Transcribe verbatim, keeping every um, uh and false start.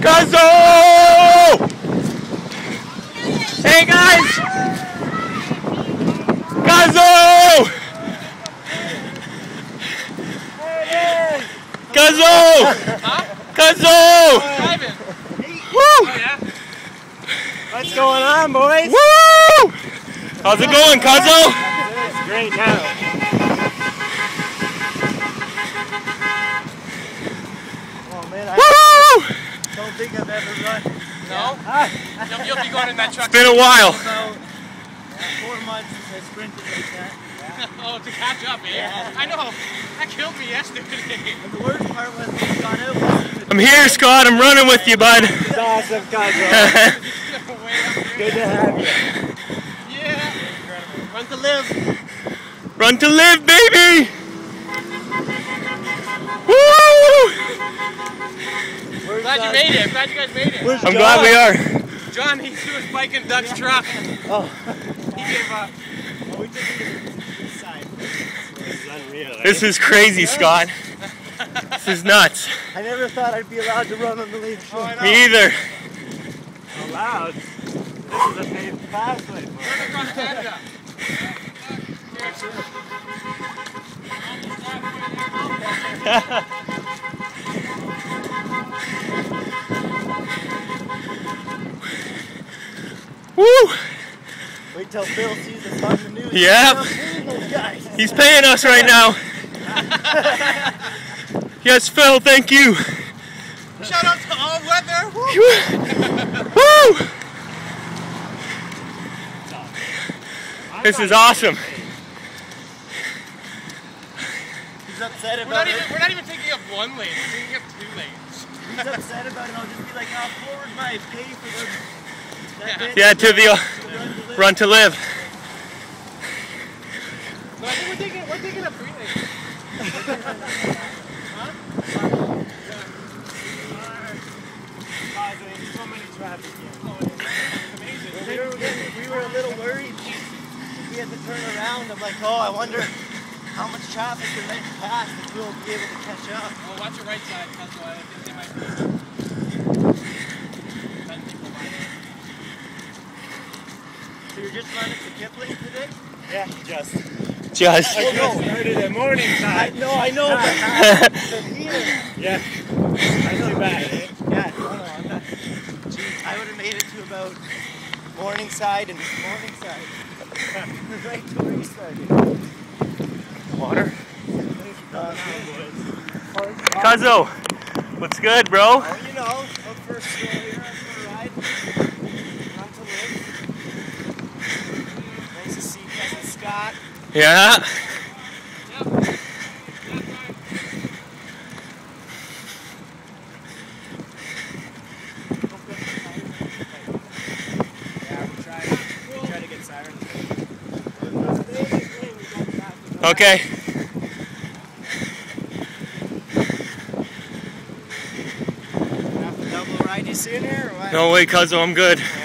Cuzzo! Hey guys! Cuzzo! Cuzzo! Huh? Cuzzo! Woo! Oh, yeah? What's going on, boys? Woo! How's it going, Cuzzo? It's great now. Oh man, I Woo! don't think I've ever run. No? Ah. You'll, you'll be going in that truck. It's been a while. About four months since I sprinted like that. Oh, to catch up, eh? Yeah. I know. That killed me yesterday. And the worst part was when we got out. Was I'm here, Scott. I'm running with you, bud. it's awesome, Cuzzo. Good to have you. Yeah. Run to live. Run to live, baby! Woo! Where's Glad you John? made it. Glad you guys made it. Where's I'm John? glad we are. John, he's threw his bike in Doug's truck. Oh. He gave up. Oh, we just need this side. It's unreal. This is crazy, Scott. This is nuts. I never thought I'd be allowed to run on the Lakeshore. Oh, I know. Me either. Allowed? This is a paved pathway. Run across Canada. Woo! Wait till Phil sees us on the news. Yep. I'm paying those guys. He's paying us right now. Yes, Phil, thank you. Shout out to All Weather. Woo! This is awesome. He's upset We're about not it. even, we're not even taking up one lane. We're taking up two lanes. He's upset about it. I'll just be like, I'll forward my pay for the. That bit Yeah, to the uh, run to live. run to live. No, I think we're taking, we're taking up three lanes. Huh? Causing so many traffic here. Oh, it's amazing. We were, getting, we were a little worried. We had to turn around. I'm like, oh, I wonder how much traffic they're meant to pass if we'll be able to catch up. Oh, watch your right side. That's why I think they might be. ten people by there. So you're just running to Kipling today? Yeah, just. Just. I know. Started at morning I time. know, I know. But from here. Yeah. Not too bad. Yeah, no, no, I'm not. Jeez, I would have made it to about Morningside and Morningside. Right to where you started. Water. Uh, Cuzzo, what's good, bro? oh, you know, up for a stroll here, up for a ride. Run to live. Nice to see Cousin Scott. Yeah. Yeah, we try, we try to get sirens. Okay. Have to double ride you soon here or what? No way, Cuzzo, I'm good.